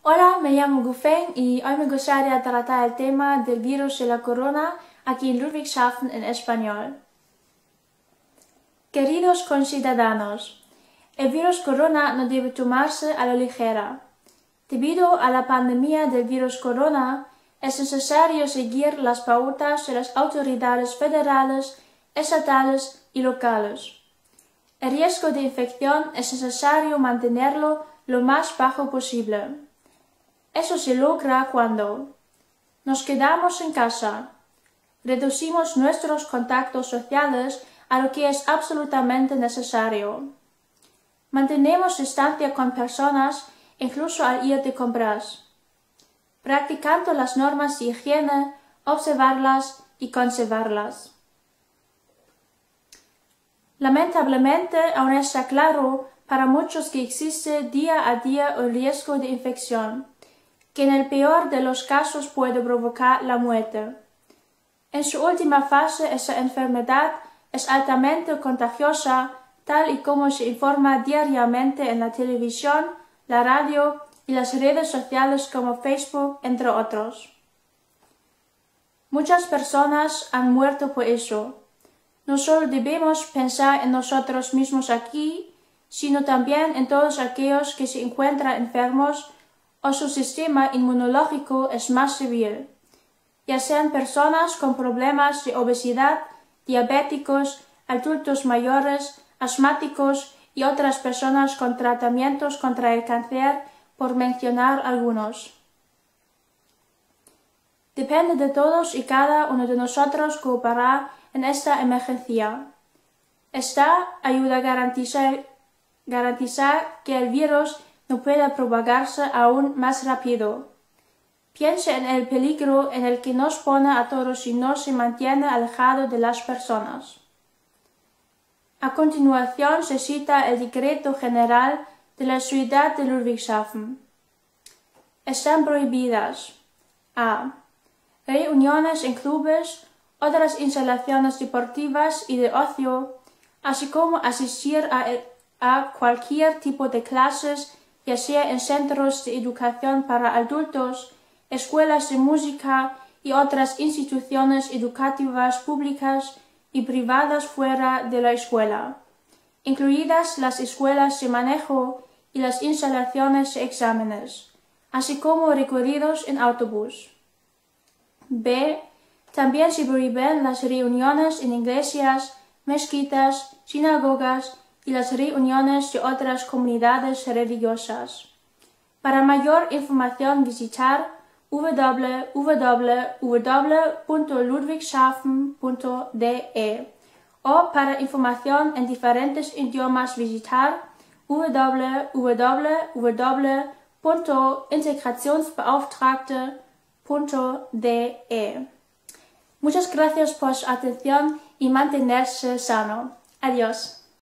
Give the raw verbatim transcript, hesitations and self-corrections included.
Hola, me llamo Gufeng y hoy me gustaría tratar el tema del virus de la corona aquí en Ludwigshafen en español. Queridos conciudadanos, el virus corona no debe tomarse a la ligera. Debido a la pandemia del virus corona, es necesario seguir las pautas de las autoridades federales, estatales y locales. El riesgo de infección es necesario mantenerlo lo más bajo posible. Eso se logra cuando nos quedamos en casa, reducimos nuestros contactos sociales a lo que es absolutamente necesario, mantenemos distancia con personas incluso al ir de compras, practicando las normas de higiene, observarlas y conservarlas. Lamentablemente aún está claro para muchos que existe día a día el riesgo de infección, que en el peor de los casos puede provocar la muerte. En su última fase, esa enfermedad es altamente contagiosa, tal y como se informa diariamente en la televisión, la radio y las redes sociales como Facebook, entre otros. Muchas personas han muerto por eso. No solo debemos pensar en nosotros mismos aquí, sino también en todos aquellos que se encuentran enfermos o su sistema inmunológico es más débil, ya sean personas con problemas de obesidad, diabéticos, adultos mayores, asmáticos y otras personas con tratamientos contra el cáncer, por mencionar algunos. Depende de todos y cada uno de nosotros cooperar en esta emergencia. Esta ayuda a garantizar, garantizar que el virus no pueda propagarse aún más rápido. Piense en el peligro en el que nos pone a todos si no se mantiene alejado de las personas. A continuación se cita el decreto general de la ciudad de Ludwigshafen. Están prohibidas a. Reuniones en clubes, otras instalaciones deportivas y de ocio, así como asistir a, a cualquier tipo de clases, ya sea en centros de educación para adultos, escuelas de música y otras instituciones educativas públicas y privadas fuera de la escuela, incluidas las escuelas de manejo y las instalaciones de exámenes, así como recorridos en autobús. B. También se prohíben las reuniones en iglesias, mezquitas, sinagogas y las reuniones de otras comunidades religiosas. Para mayor información visitar w w w punto ludwigshafen punto d e o para información en diferentes idiomas visitar w w w punto integrationsbeauftragte punto d e. Muchas gracias por su atención y mantenerse sano. Adiós.